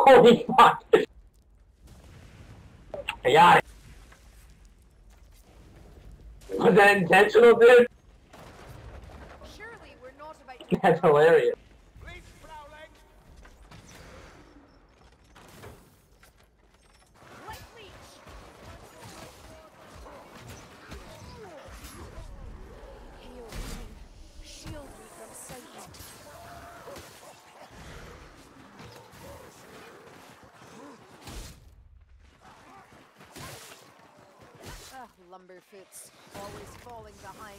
Holy fuck! I got it. Was that intentional, dude? Surely we're not about to That's hilarious. Light leech. Hail Queen, shield me from Satan. Ah, lumberfoots, always falling behind.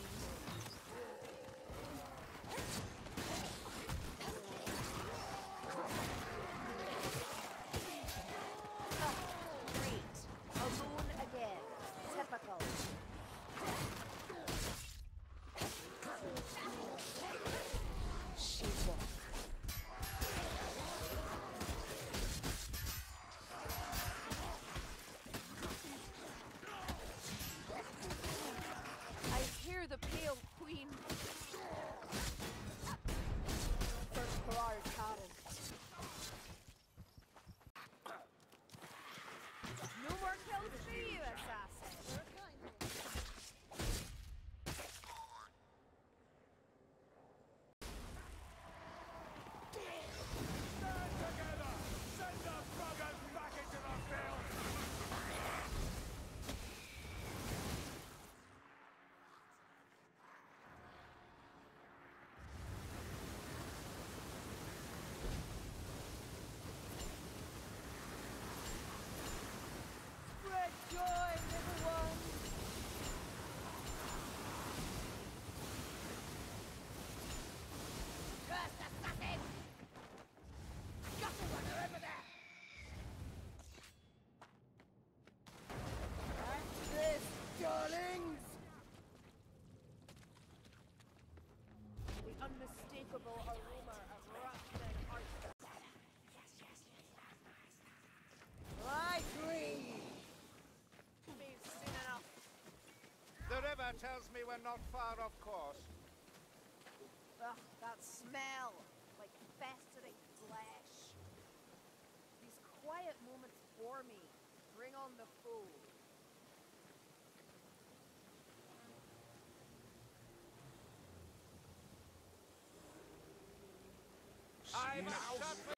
Great. Alone again. Typical. Sheepwalk. I hear the Pale Queen. First for our current. No more kills for you, assassin. Spread joy, everyone. Cursed assassin! Got a runner over there! At this, darlings! The unmistakable aroma of rust and arson. I agree! Be soon enough. The river tells me we're not far off course. Ugh, that smell! Like festering flesh. These quiet moments bore me. Bring on the food. I must shut